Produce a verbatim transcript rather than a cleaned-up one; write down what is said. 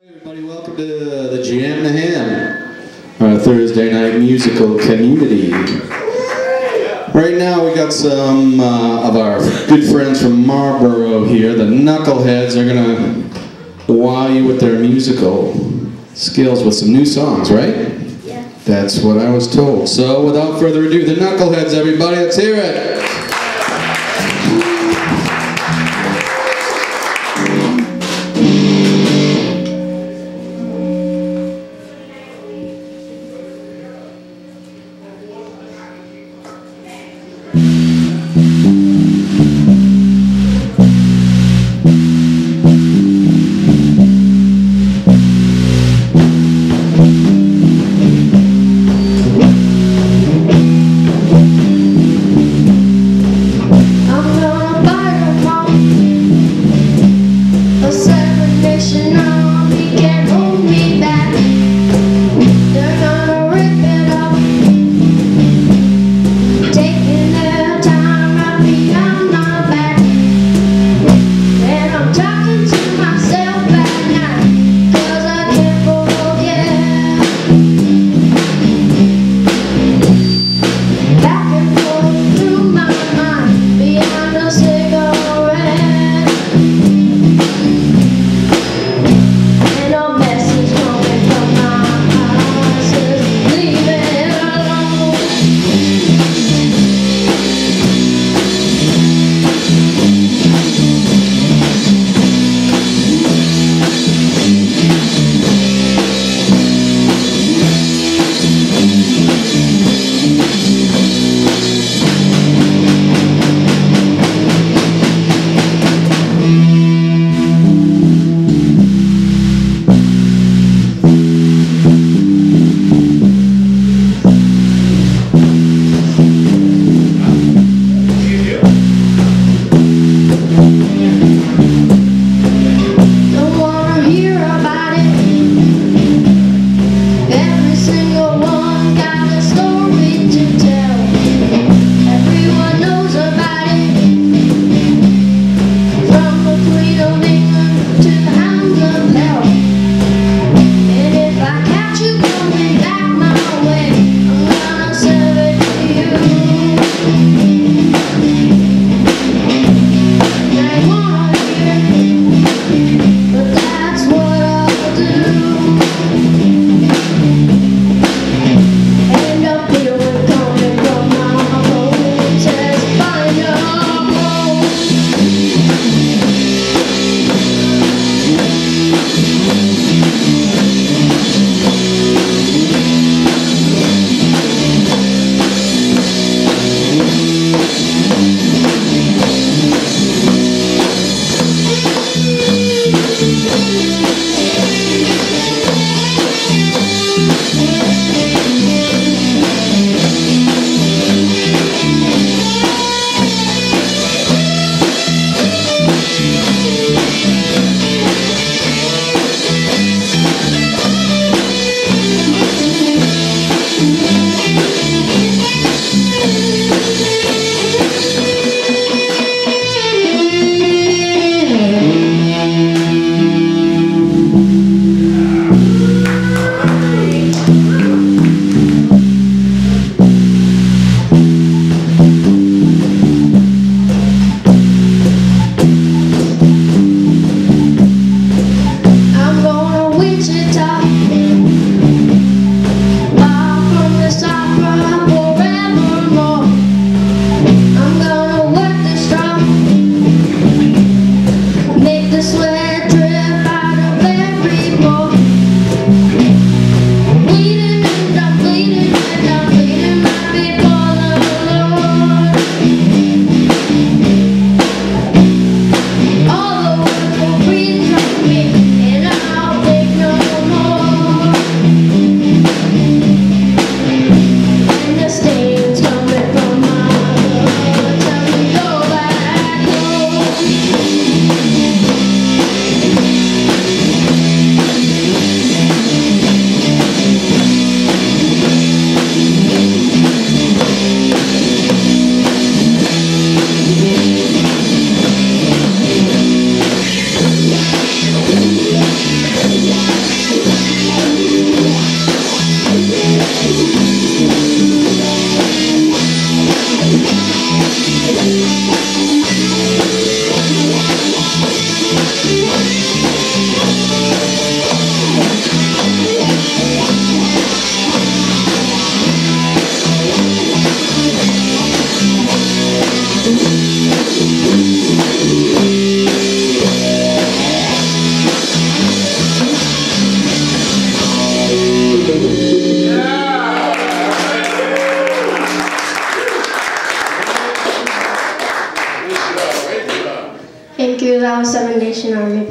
Everybody, welcome to the Jam and Ham, our Thursday night musical community. Right now we got some uh, of our good friends from Marlboro here. The Knuckleheads are going to wow you with their musical skills with some new songs, right? Yeah. That's what I was told. So without further ado, the Knuckleheads, everybody, let's hear it. Nation Army.